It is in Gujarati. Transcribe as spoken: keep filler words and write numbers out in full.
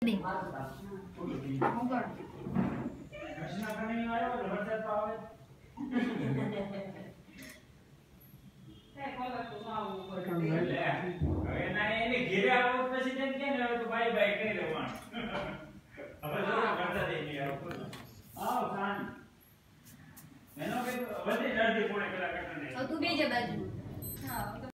નહીં હું કર કૃષ્ણ કની આવ્યો વરસાદ તો આવે એ કોલા તો આવું ઉપર લે હવે ના એને ઘેરે આવો પછી તેમ કે ને તો બાય બાય કહી દેવાનું હવે જો કરતા દે ની આવો આવ કાન એનો કે વધે જલ્દી કોણે કલા કરતા નહીં તું બેજે બાજુ હા